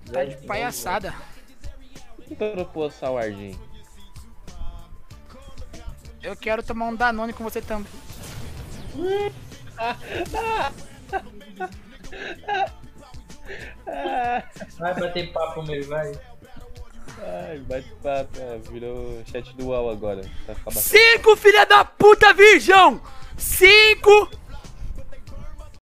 Tá de palhaçada. Que propôs Sauardinho? Eu quero tomar um Danone com você também. Vai bater papo meu, vai. Ai, bate papo, virou chat do UOL agora. Tá 5, filha da puta, virgão! 5!